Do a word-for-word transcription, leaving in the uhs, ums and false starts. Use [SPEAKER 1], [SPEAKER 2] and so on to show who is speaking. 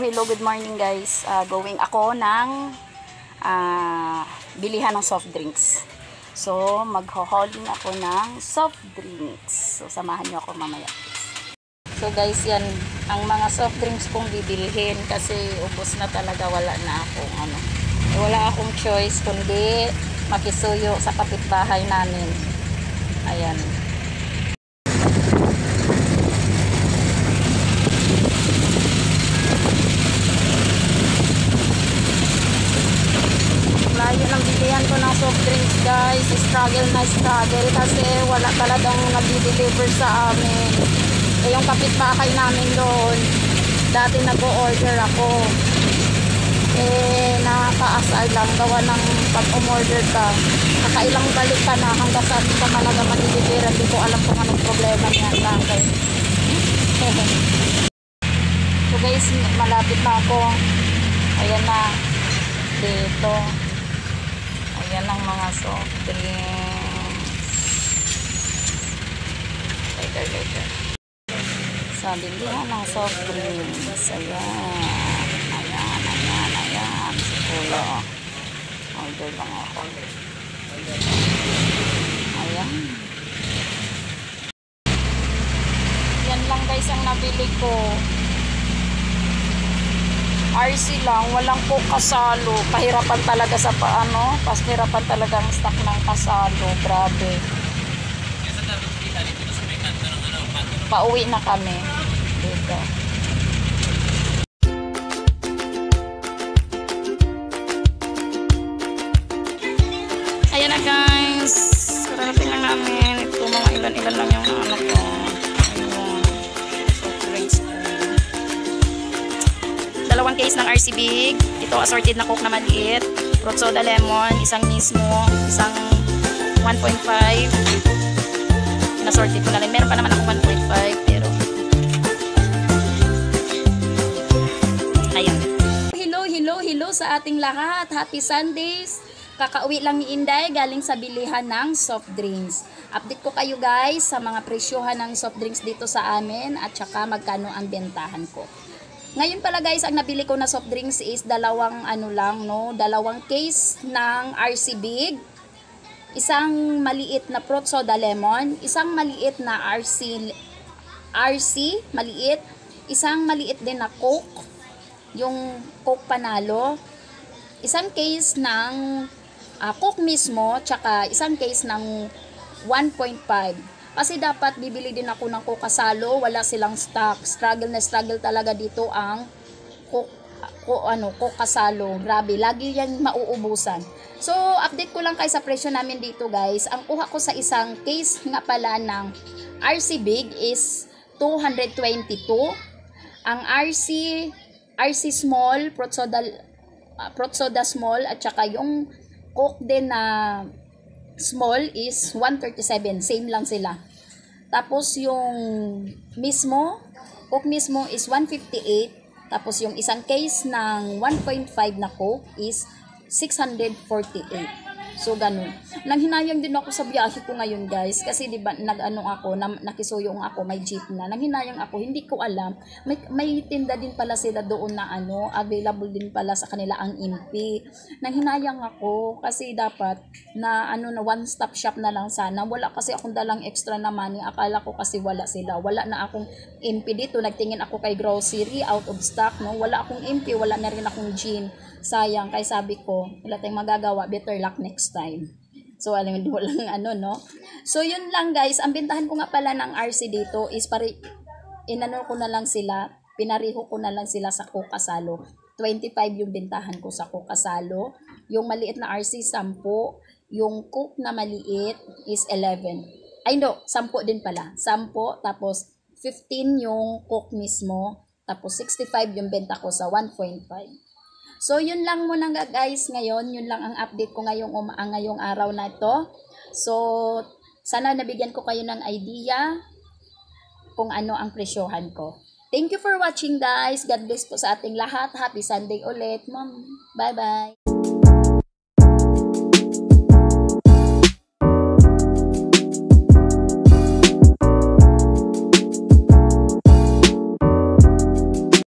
[SPEAKER 1] hello, good morning guys. Uh, going ako ng uh, bilihan ng soft drinks. So, magho-hauling ako ng soft drinks. So, samahan niyo ako mamaya. So guys, yan ang mga soft drinks kong bibilhin kasi ubos na talaga, wala na akong ano. Wala akong choice kundi makisuyo sa kapitbahay namin. Ayan. Layo ng bilihan ko ng soft drinks guys. Struggle na struggle kasi wala talagang nag-deliver sa amin. Eh, yung kapitbahay namin doon, dati nag-o-order ako. Eh, nakakaasar lang gawa ng pag-umorder ka. Nakailang balik ka na hanggang sa ka talaga mag-deliver. Hindi ko alam kung anong problema niya lang guys. So guys, malapit na ako. Ayan na. Dito. Ayan ang mga soft drinks. Later, later. Sa bilihan ng soft drinks. Ayan. Ayan, ayan, ayan. Siguro. Order lang ako. Ayan. Yan lang guys ang nabili ko. R C lang, walang po kasalo. Pahirapan talaga sa paano. Pahirapan talaga ang stock ng kasalo. Grabe. Pauwi na kami. Dito. Ayan na guys. Karating lang namin. Ito mga ilan-ilan lang yung ano ko. Ayun. Soft drinks ko. Dalawang case ng R C Big. Ito assorted na Coke na maliit. Fruit soda lemon. Isang mismo. Isang one point five. Assorted ko na rin. Meron pa naman ako one point five. Pero ayan. Hello, hello, hello sa ating lahat. Happy Sundays. Kakauwi lang ni Inday galing sa bilihan ng soft drinks. Update ko kayo guys sa mga presyohan ng soft drinks dito sa amin at saka magkano ang bentahan ko. Ngayon pala guys, ang nabili ko na soft drinks is dalawang ano lang, no, dalawang case ng R C Big, isang maliit na fruit soda lemon, isang maliit na R C R C maliit, isang maliit din na Coke, yung Coke Panalo, isang case ng uh, Coke mismo, tsaka isang case ng one point five. Kasi dapat bibili din ako ng Coke Kasalo, wala silang stock. Struggle na struggle talaga dito ang Coke, ko, ano, Coke Kasalo. Grabe, lagi yan mauubusan. So, update ko lang kayo sa presyo namin dito guys. Ang kuha ko sa isang case nga pala ng R C Big is two hundred twenty-two. Ang R C R C Small, Fruit Soda, uh, Fruit Soda Small at saka yung Coke din na small is one thirty-seven. Same lang sila. Tapos yung mismo, Coke mismo is one fifty-eight. Tapos yung isang case ng one point five na Coke is six hundred forty-eight. So ganun. Nanghinayang din ako sa biyahe ko ngayon guys kasi di ba nag-ano ako, na, nakisuyong ako, may jeep na. Nanghinayang ako, hindi ko alam. May may tinda din pala sila doon na ano, available din pala sa kanila ang I N P. Nanghinayang ako kasi dapat na ano na one stop shop na lang sana. Wala kasi akong dalang extra na money. Akala ko kasi wala sila. Wala na akong I N P dito. Nagtingin ako kay grocery, out of stock, no. Wala akong I N P, wala na rin akong gin. Sayang, kay sabi ko, wala tayong magagawa, better luck next time. So, alam mo, walang ano, no? So, yun lang guys, ang bintahan ko nga pala ng R C dito is pari, inano ko na lang sila, pinariho ko na lang sila sa Coke Kasalo. twenty-five yung bintahan ko sa Coke Kasalo. Yung maliit na R C, ten. Yung Coke na maliit is eleven. Ay, no, ten din pala. ten, tapos fifteen yung Coke mismo, tapos sixty-five yung benta ko sa one point five. So, yun lang muna nga guys ngayon. Yun lang ang update ko ngayong, um, ang ngayong araw na ito. So, sana nabigyan ko kayo ng idea kung ano ang presyohan ko. Thank you for watching guys. God bless po sa ating lahat. Happy Sunday ulit. Mom, bye-bye.